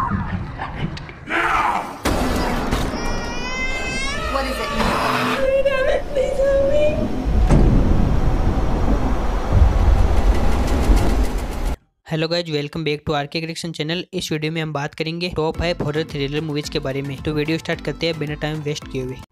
What is it? Please help me. Hello guys, welcome back to RK creation channel. इस video में हम बात करेंगे टॉप 5 हॉरर थ्रिलर मूवीज के बारे में। तो वीडियो स्टार्ट करते हैं बिना टाइम वेस्ट किए हुए।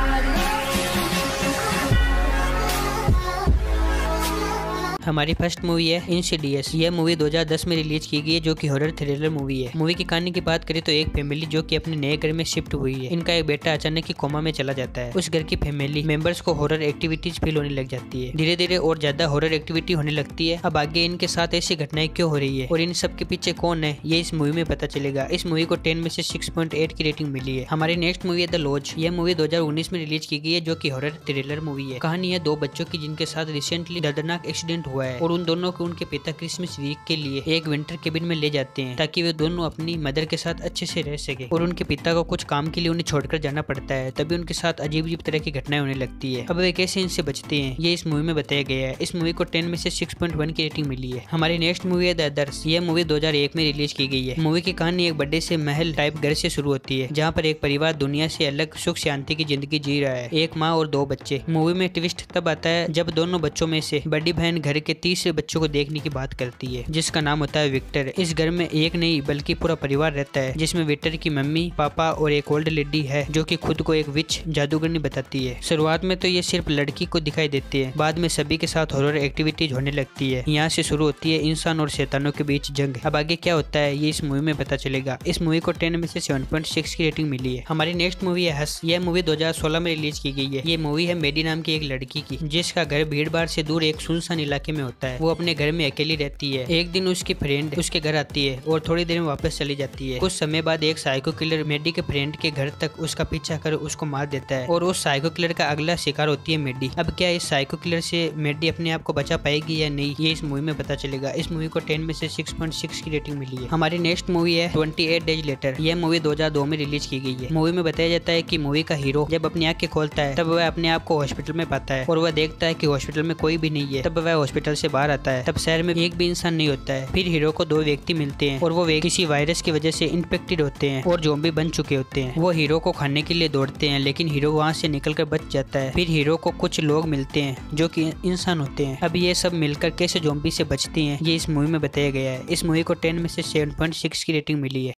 हमारी फर्स्ट मूवी है इंसिडियस। यह मूवी 2010 में रिलीज की गई है, जो कि हॉरर थ्रिलर मूवी है। मूवी की कहानी की बात करें तो एक फैमिली जो कि अपने नए घर में शिफ्ट हुई है, इनका एक बेटा अचानक ही कोमा में चला जाता है। उस घर की फैमिली मेंबर्स को हॉरर एक्टिविटीज फील होने लग जाती है। धीरे धीरे और ज्यादा हॉरर एक्टिविटी होने लगती है। अब आगे इनके साथ ऐसी घटनाएं क्यों हो रही है और इन सब के पीछे कौन है, ये इस मूवी में पता चलेगा। इस मूवी को 10 में से 6.8 की रेटिंग मिली है। हमारी नेक्स्ट मूवी है द लॉज। यह मूवी 2019 में रिलीज की गई है, जो कि हॉरर थ्रिलर मूवी है। कहानी है दो बच्चों की जिनके साथ रिसेंटली दर्दनाक एक्सीडेंट हुआ है और उन दोनों को उनके पिता क्रिसमस वीक के लिए एक विंटर केबिन में ले जाते हैं ताकि वे दोनों अपनी मदर के साथ अच्छे से रह सके। और उनके पिता को कुछ काम के लिए उन्हें छोड़कर जाना पड़ता है। तभी उनके साथ अजीब अजीब तरह की घटनाएं होने लगती है। अब वे कैसे इनसे बचते हैं, ये इस मूवी में बताया गया है। इस मूवी को 10 में से 6.1 की रेटिंग मिली है। हमारी नेक्स्ट मूवी है द अदर्स। यह मूवी 2001 में रिलीज की गई है। मूवी की कहानी एक बड़े से महल टाइप घर से शुरू होती है, जहाँ पर एक परिवार दुनिया से अलग सुख शांति की जिंदगी जी रहा है। एक माँ और दो बच्चे। मूवी में ट्विस्ट तब आता है जब दोनों बच्चों में से बड़ी बहन घर के तीसरे बच्चों को देखने की बात करती है, जिसका नाम होता है विक्टर। इस घर में एक नहीं बल्कि पूरा परिवार रहता है, जिसमें विक्टर की मम्मी, पापा और एक ओल्ड लेडी है जो कि खुद को एक विच जादूगरनी बताती है। शुरुआत में तो ये सिर्फ लड़की को दिखाई देती है, बाद में सभी के साथ हॉरर एक्टिविटीज होने लगती है। यहाँ से शुरू होती है इंसान और शैतानों के बीच जंग। अब आगे क्या होता है ये इस मूवी में पता चलेगा। इस मूवी को 10 में से 7.6 की रेटिंग मिली है। हमारी नेक्स्ट मूवी है हस। यह मूवी 2016 में रिलीज की गई है। ये मूवी है मेडी नाम की एक लड़की की, जिसका घर भीड़ भाड़ से दूर एक सुनसान इलाके में होता है। वो अपने घर में अकेली रहती है। एक दिन उसकी फ्रेंड उसके घर आती है और थोड़ी देर में वापस चली जाती है। कुछ समय बाद एक साइको किलर मेडी के फ्रेंड के घर तक उसका पीछा कर उसको मार देता है और उस साइको किलर का अगला शिकार होती है मेडी। अब क्या इस साइको किलर से मेडी अपने आप को बचा पाएगी या नहीं, ये इस मूवी में पता चलेगा। इस मूवी को 10 में से 6.6 की रेटिंग मिली है। हमारी नेक्स्ट मूवी है 28 डेज लेटर। यह मूवी 2002 में रिलीज की गई है। मूवी में बताया जाता है कि मूवी का हीरो जब अपनी आंखें खोलता है तब वह अपने आप को हॉस्पिटल में पाता है और वह देखता है कि हॉस्पिटल में कोई भी नहीं है। तब वह हॉस्पिटल से बाहर आता है, तब शहर में एक भी इंसान नहीं होता है। फिर हीरो को दो व्यक्ति मिलते हैं और वो किसी वायरस की वजह से इन्फेक्टेड होते हैं और ज़ॉम्बी बन चुके होते हैं। वो हीरो को खाने के लिए दौड़ते हैं, लेकिन हीरो वहां से निकलकर बच जाता है। फिर हीरो को कुछ लोग मिलते हैं जो कि इंसान होते हैं। अब ये सब मिलकर कैसे ज़ॉम्बी से बचते हैं, ये इस मूवी में बताया गया है। इस मूवी को 10 में से 7.6 की रेटिंग मिली है।